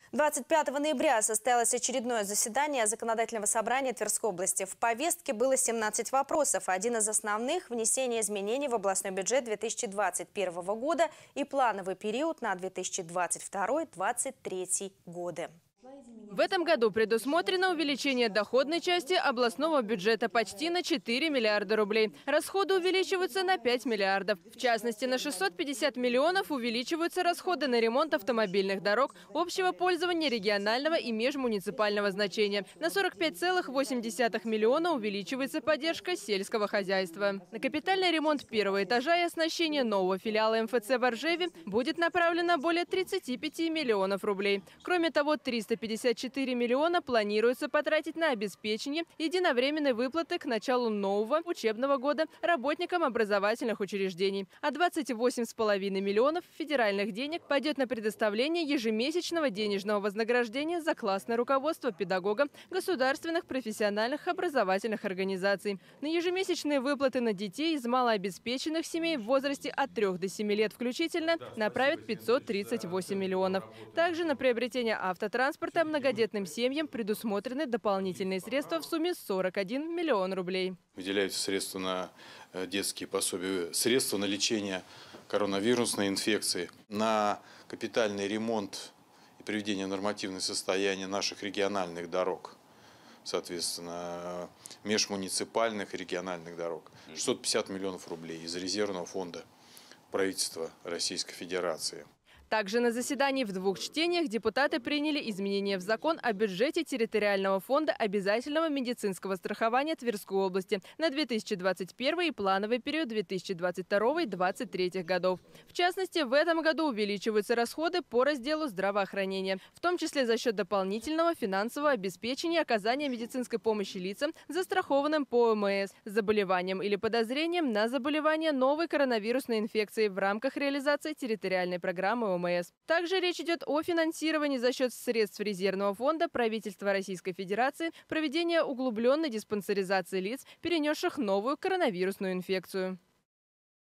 25 ноября состоялось очередное заседание Законодательного собрания Тверской области. В повестке было 17 вопросов. Один из основных – внесение изменений в областной бюджет 2021 года и плановый период на 2022-2023 годы. В этом году предусмотрено увеличение доходной части областного бюджета почти на 4 миллиарда рублей. Расходы увеличиваются на 5 миллиардов. В частности, на 650 миллионов увеличиваются расходы на ремонт автомобильных дорог общего пользования регионального и межмуниципального значения. На 45,8 миллиона увеличивается поддержка сельского хозяйства. На капитальный ремонт первого этажа и оснащение нового филиала МФЦ в Оржеве будет направлено более 35 миллионов рублей. Кроме того, 354 миллиона планируется потратить на обеспечение единовременной выплаты к началу нового учебного года работникам образовательных учреждений. А 28,5 миллионов федеральных денег пойдет на предоставление ежемесячного денежного вознаграждения за классное руководство педагога государственных профессиональных образовательных организаций. На ежемесячные выплаты на детей из малообеспеченных семей в возрасте от 3 до 7 лет включительно направят 538 миллионов. Также на приобретение автотранспорта многодетным семьям предусмотрены дополнительные средства в сумме 41 миллион рублей. Выделяются средства на детские пособия, средства на лечение коронавирусной инфекции, на капитальный ремонт и приведение в нормативное состояние наших региональных дорог, соответственно, межмуниципальных и региональных дорог. 650 миллионов рублей из резервного фонда правительства Российской Федерации. Также на заседании в 2 чтениях депутаты приняли изменения в закон о бюджете территориального фонда обязательного медицинского страхования Тверской области на 2021 и плановый период 2022-2023 годов. В частности, в этом году увеличиваются расходы по разделу здравоохранения, в том числе за счет дополнительного финансового обеспечения оказания медицинской помощи лицам, застрахованным по ОМС, с заболеванием или подозрением на заболевание новой коронавирусной инфекцией в рамках реализации территориальной программы ОМС. Также речь идет о финансировании за счет средств резервного фонда правительства Российской Федерации проведения углубленной диспансеризации лиц, перенесших новую коронавирусную инфекцию.